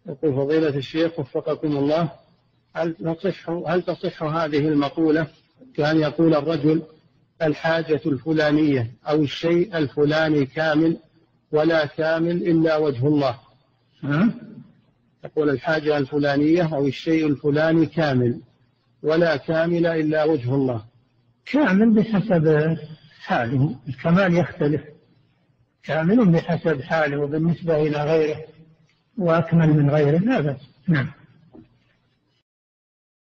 يقول فضيلة الشيخ وفقكم الله، هل تصح هذه المقولة كأن يقول الرجل الحاجة الفلانية أو الشيء الفلاني كامل ولا كامل إلا وجه الله؟ يقول الحاجة الفلانية أو الشيء الفلاني كامل ولا كامل إلا وجه الله. كامل بحسب حاله، الكمال يختلف، كامل بحسب حاله وبالنسبة إلى غيره وأكمل من غيره لا بأس. نعم.